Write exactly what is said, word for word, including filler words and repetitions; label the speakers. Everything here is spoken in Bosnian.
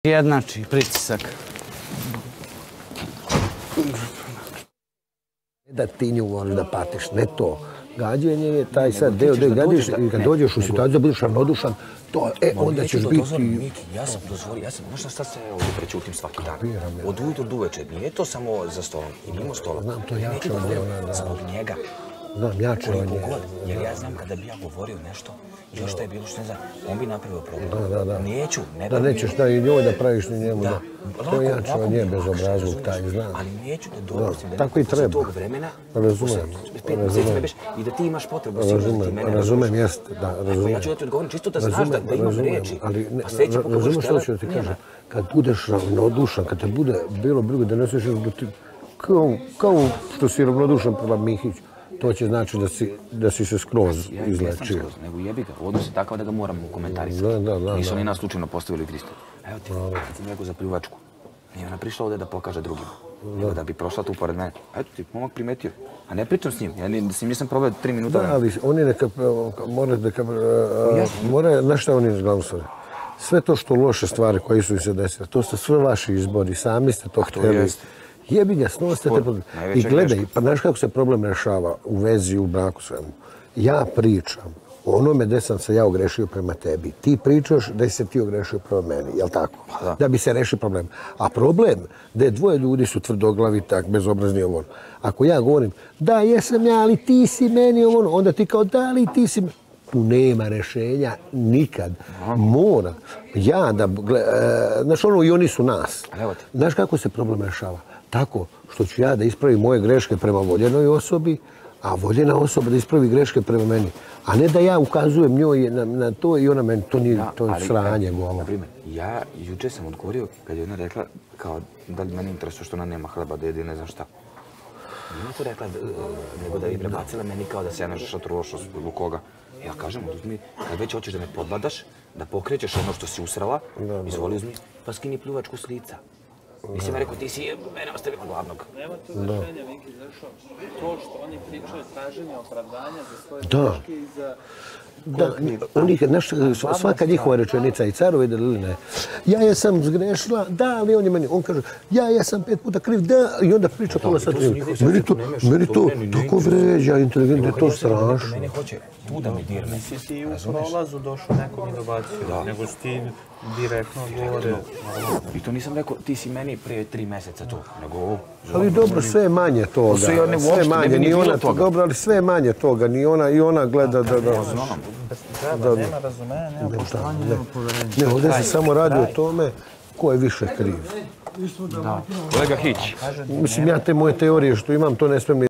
Speaker 1: Jednači pritisak.
Speaker 2: Da ti nju moraš da patiš, ne to. Gađenje je taj sad deo da gadiš i kad dođeš u situaciju da budeš ravnodušan, to, e, onda ćeš biti...
Speaker 3: Ja sam dozvolio, ja sam, možda sad se ovdje prećutim svaki dan. Od ujutru do uveče, nije to samo za stolom, i mimo stola.
Speaker 2: Znam, to je jače od njega.
Speaker 3: Zbog njega.
Speaker 2: Znam, jače od njega.
Speaker 3: Jer ja znam kada bi ja govorio nešto, još što je bilo što ne znam, on bi napravio problem.
Speaker 2: Da, da, da.
Speaker 3: Neću, ne
Speaker 2: da nećeš da i njoj da praviš ni njemu.
Speaker 3: Da.
Speaker 2: To je jače od nje bez obrazluk, taj znam.
Speaker 3: Ali neću da dopustim da
Speaker 2: tako i treba.
Speaker 3: tog vremena,
Speaker 2: Razumem.
Speaker 3: pet mjeseci me beš i da ti imaš potrebu
Speaker 2: Razumem,
Speaker 3: ti mene
Speaker 2: razumem, jeste, da, razumem.
Speaker 3: Ja ću da ti odgovorim čisto da znaš da imam reči.
Speaker 2: Ali razumeš što ću da ti kažem? Kad budeš ravnodušan, kad te bude bilo briga da ne smiješ da ti... Kao što si ravnodušan prema Mihiću, to će znači da si se skroz izlečio.
Speaker 3: Ja nego jebi ga, odnos je takav da ga moram komentarisati.
Speaker 2: Da, da, da.
Speaker 3: Nisu oni nas slučajno postavili Kristo. Evo ti, kad sam rekao za pljuvačku, nije ona prišla ovdje da pokaže drugima, nego da bi prošla tu pored mene. Eto ti, momak primetio. A ne pričam s njim, ja s njim nisam probao tri minuta.
Speaker 2: Da, ali oni neka, mora neka, mora, znaš šta oni izglavstvari? Sve to što loše stvari koje su im se desile, to su sve vaši izbori, sami ste to htjeli. Jebi ga, snosite te problem. I gledaj, pa znaš kako se problem rešava u vezi, u braku, svemu. Ja pričam o onome gde sam se ja ogrešio prema tebi. Ti pričaš da si se ti ogrešio prema meni, jel tako? Da bi se rešio problem. A problem da je dvoje ljudi su tvrdoglavi, tak, bezobrazni ovo. Ako ja govorim, da jesam ja, ali ti si meni ovo, onda ti kao, da, ali ti si meni. Tu nema rešenja nikad. Mora. Ja da, znaš ono, i oni su nas. Znaš kako se problem rešava? Tako što ću ja da ispravim moje greške prema voljenoj osobi, a voljena osoba da ispravi greške prema meni. A ne da ja ukazujem njoj na to i ona meni, to nije sranje golo.
Speaker 3: Na primjer, ja juče sam odgovorio kad je ona rekla kao da li meni interesuje što ona nema hleba da jede, ne znam šta. Nije to rekla nego da je prebacila meni kao da se ja nešto šatruošao zbog koga. Ja kažem, uzmi, kad već hoćeš da me podbadaš, da pokrećeš ono što si usrala, izvoli uzmi, pa skini pljuvačku s lica. Nisam rekao, ti si mene ostavila glavnog.
Speaker 4: Nema tu rešenja, Viki, zašto? To što oni pričaju traženje opravdanja za svoje greške i za...
Speaker 2: Da, svaka njihova rečenica i carovi da li ne. Ja jesam zgrešila, da, ali on je meni, on kaže, ja jesam pet puta kriv, da, i onda priča pola sata. Meni to tako vređa, inteligentno, je to strašno.
Speaker 3: Mene hoće tu da mi dirne.
Speaker 4: Nisi ti u prolazu došao nekom i dobacio, nego si ti direktno govorio.
Speaker 3: I to nisam rekao, ti si meni prije tri mjeseca to, nego ovo.
Speaker 2: Ali dobro, sve je manje toga. Sve manje, ni ona toga. Dobro, ali sve je manje toga, ni ona, i ona gleda da...
Speaker 4: Treba, nema razumena, nema poštovanja, nema poverenja.
Speaker 2: Ne, ovdje se samo radi o tome ko je više kriv.
Speaker 3: Kolega Hić.
Speaker 2: Mislim, ja te moje teorije što imam, to ne smijem